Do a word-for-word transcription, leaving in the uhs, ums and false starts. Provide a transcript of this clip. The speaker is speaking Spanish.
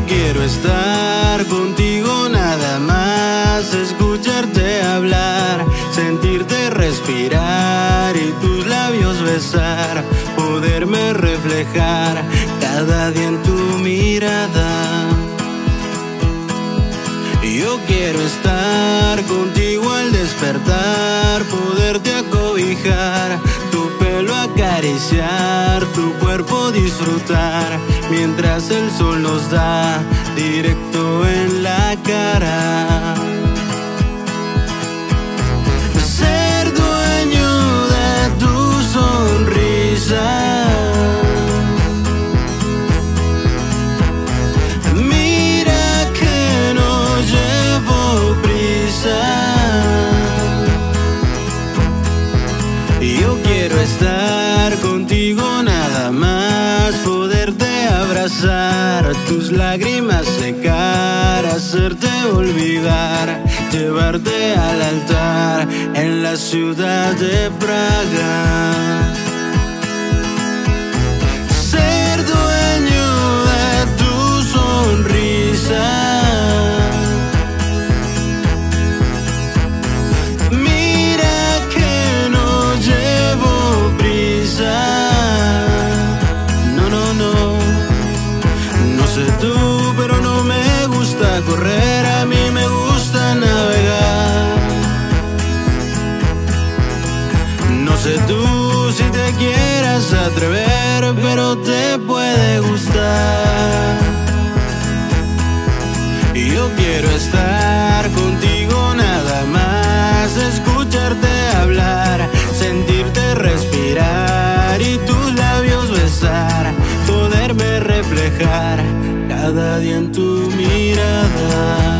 quiero estar contigo nada más, escucharte hablar, sentirte respirar y tus labios besar, poderme reflejar cada día en tu mirada. Yo quiero estar contigo al despertar, poderte acobijar, tu pelo acariciar, tu cuerpo disfrutar, mientras el sol nos da directo en la cara. Ser dueño de tu sonrisa, yo quiero estar contigo nada más, poderte abrazar, tus lágrimas secar, hacerte olvidar, llevarte al altar en la ciudad de Praga. Ser dueño de tu sonrisa, tú, pero no me gusta correr, a mí me gusta navegar. No sé tú si te quieras atrever, pero te puede gustar. Yo quiero estar contigo nada más, escucharte hablar, sentirte respirar y tus labios besar, poderme reflejar cada día en tu mirada.